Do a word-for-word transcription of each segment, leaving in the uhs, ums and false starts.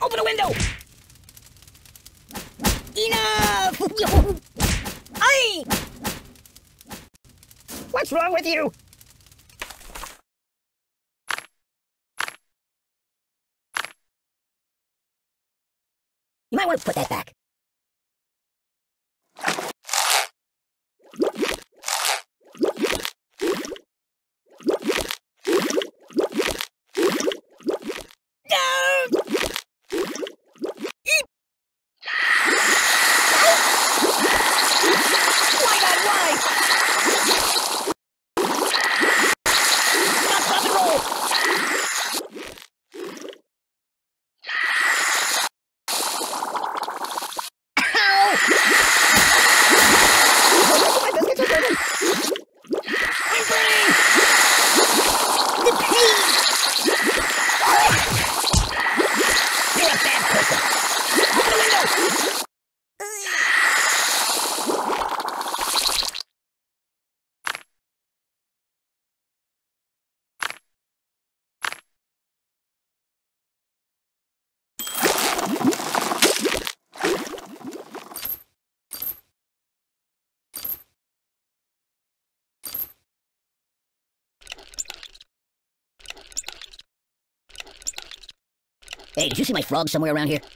Open the window! Enough! Aye! What's wrong with you? You might want to put that back. Hey, did you see my frog somewhere around here?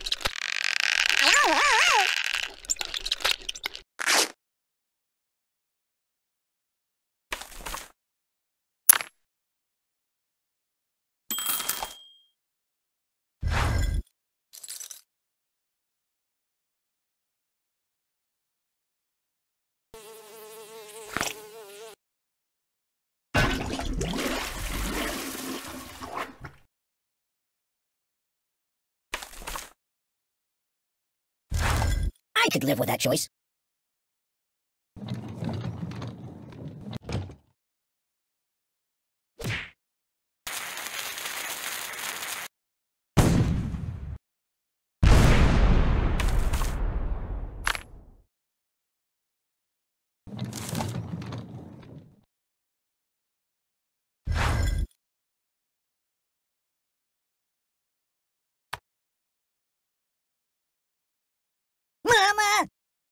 I could live with that choice. Mama!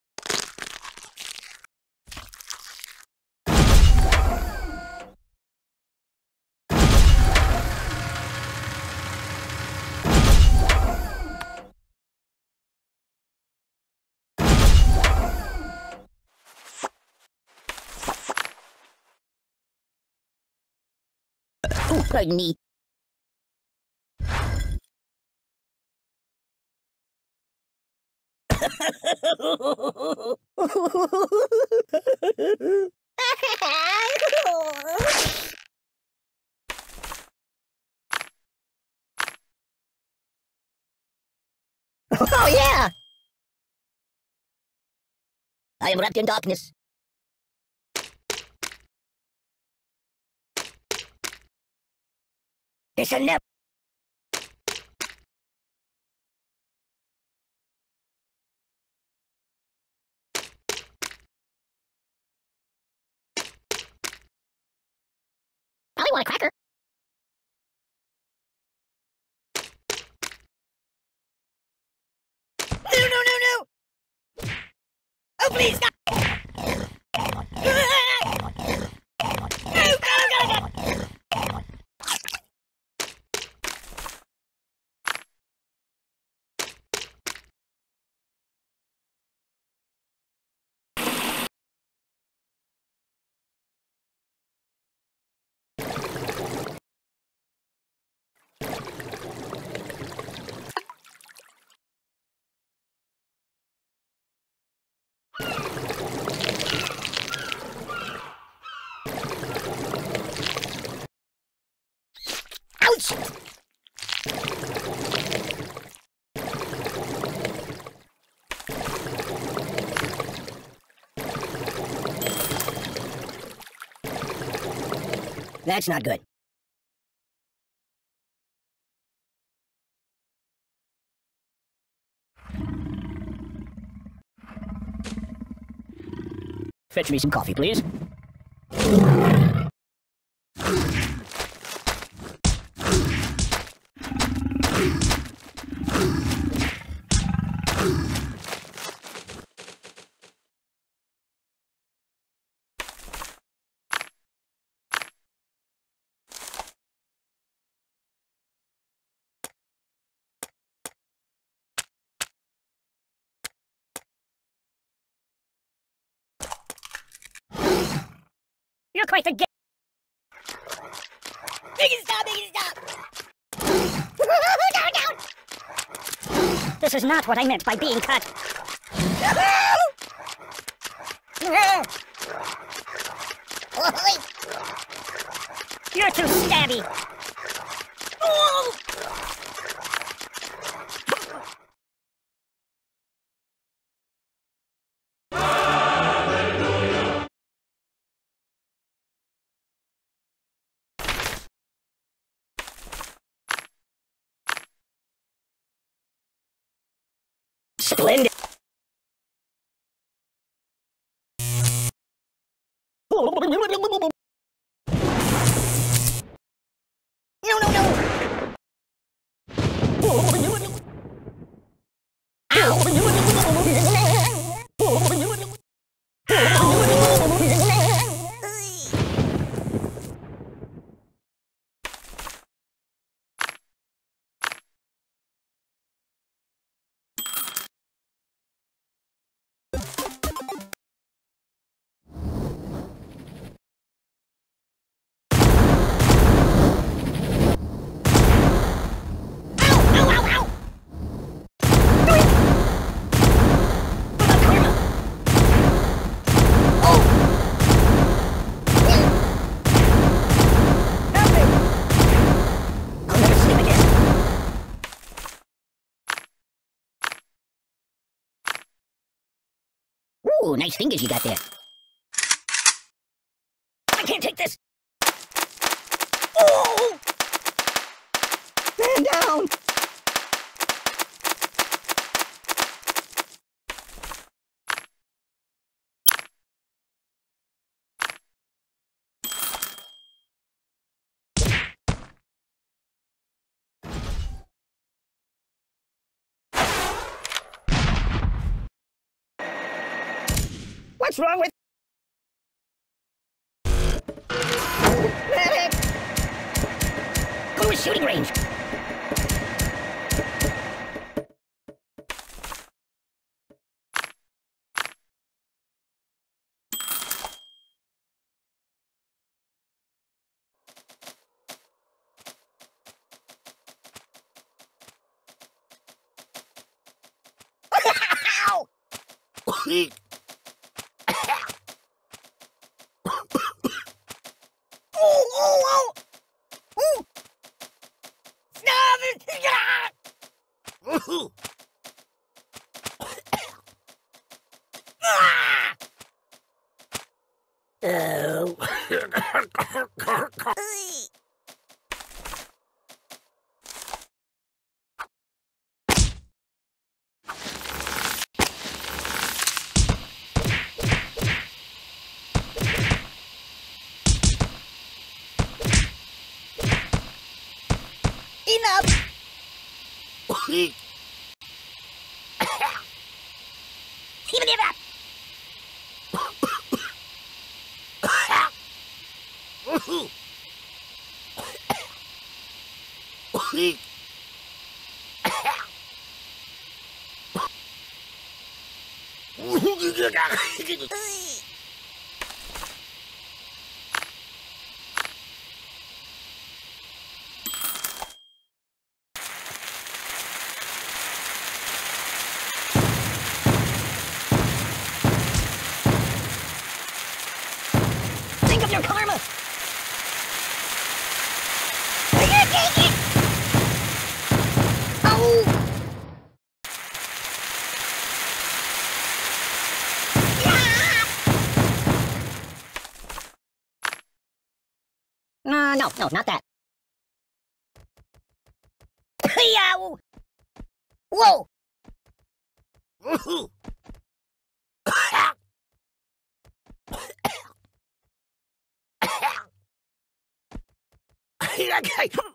Oh, pardon me. Oh, yeah! I am wrapped in darkness. This'll never... I want a cracker. No, no, no, no! Oh, please, stop! Ouch! That's not good. Fetch me some coffee, please. Not quite the game. Make it stop, make it stop! Down, down! This is not what I meant by being cut. You're too stabby. Splendid! No, no, no! Ooh, nice fingers you got there. I can't take this. Oh! Man down! What's wrong with Medic? Go to a shooting range. Ow! Oh, oh, oh! Ooh! Stop it! Ah! Oh. Enough! Even give up. Think of your karma! I can't take it! Oh! Uh, no, no, not that. Yow! Whoa! Okay.